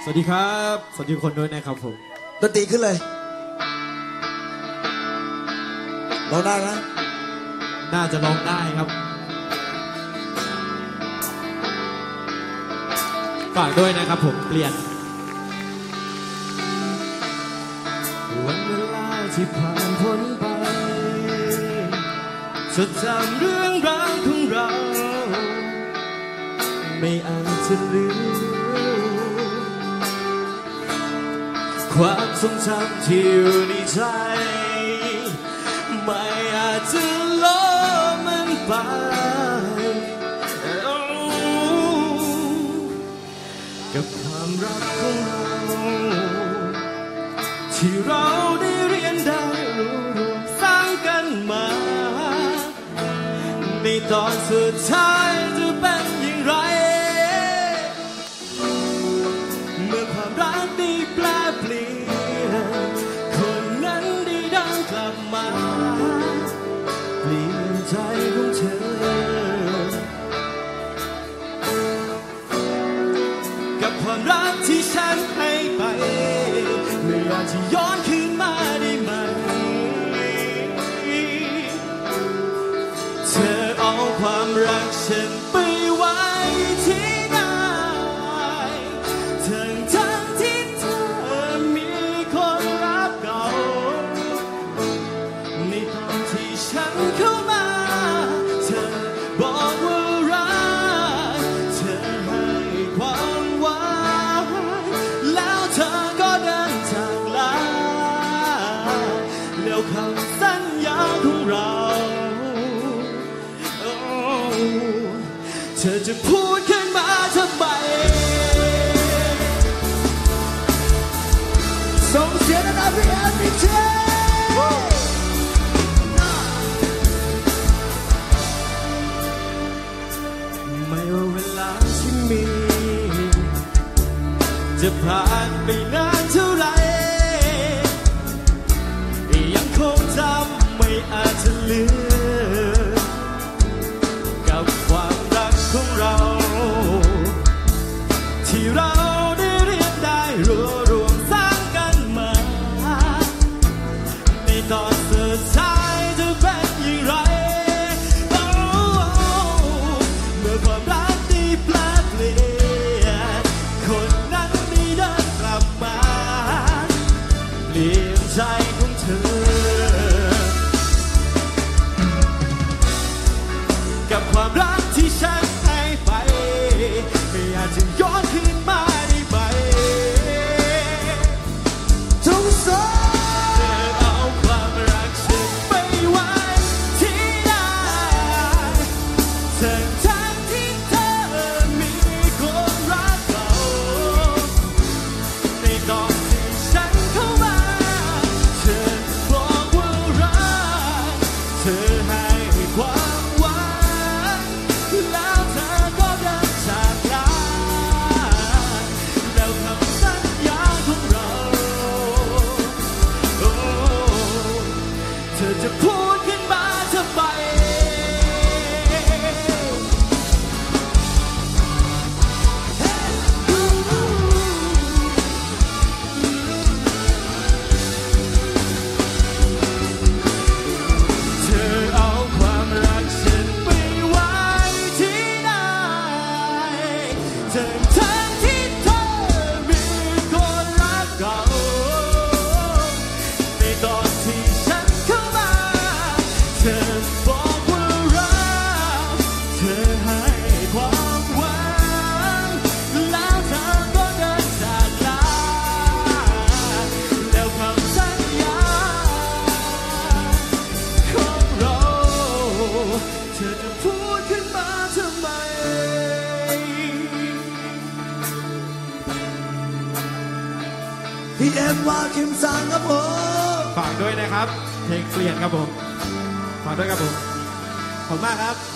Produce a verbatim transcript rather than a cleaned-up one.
สวัสดีครับสวัสดีทุกคนด้วยนะครับผมดนตรีขึ้นเลยร้องได้ไหมน่าจะร้องได้ครับฝากด้วยนะครับผมเปลี่ยนวันเวลาที่ผ่านพ้นไปจดจำเรื่องราวของเราไม่อาจจะลืมความทรงจำที่อยู่ในใจไม่อาจจะลบมันไปกับความรักของเราที่เราได้เรียนได้รู้รวมสร้างกันมาในตอนสุดท้ายจะเป็นอย่างไรเมื่อความรักได้แปลเปลี่ยนคนนั้นได้ดังกลับมาเปลี่ยนใจของเธอกับความรักที่ฉันให้ไปไม่อาจจะย้อนคืนมาได้ไหมเธอเอาความรักฉันไปไว้ที่ไหนทั้งทั้งที่เธอมีคนรักเก่าในตอนที่ฉันเข้ามาเธอบอกว่ารักเธอให้ความหวังแล้วเธอก็เดินจากลาแล้วคำสัญญาของเราเธอจะพูดขึ้นมาทำไมส่งเสียงนะพี่แอนพี่เจไม่ว่าเวลาที่มีจะผ่านไปนานเท่าไรยังคงจำไม่อาจจะลืมกับความรักของเราที่เราได้เรียนได้รวบรวมสร้างกันมาในตอนสุดท้ายจะเป็นอย่างไรเมื่อความรักได้แปลเปลี่ยนคนนั้นได้เดินกลับมาเปลี่ยนใจของเธอกับความรักที่ฉันให้ไปไม่อาจจะย้อนคืนมาได้ไหมทุกสองเธอเอาความรักฉันไปไว้ที่ไหนทั้งทั้งที่เธอมีคนรักเก่าในตอนที่ฉันเข้ามาเธอบอกว่ารักเธอให้ความหวังแล้วเธอก็เดินจากลาแล้วคำสัญญาของเราโอ้เธอจะพูดขึ้นมาทำไมเธอเอาความรักฉันไปไว้ที่ไหนทั้งทั้งที่เธอมีคนรักเก่าในตอนที่ฉันเข้ามาเธอบอกว่ารักเธอให้ความหวังแล้วเธอก็เดินจากลาแล้วคำสัญญาของเราเธอจะพูดขึ้นมาทำไมพี่เอ็มวาคิมซังครับผมฝากด้วยนะครับเพลงเปลี่ยนครับผมฝากด้วยครับผมขอบคุณมากครับ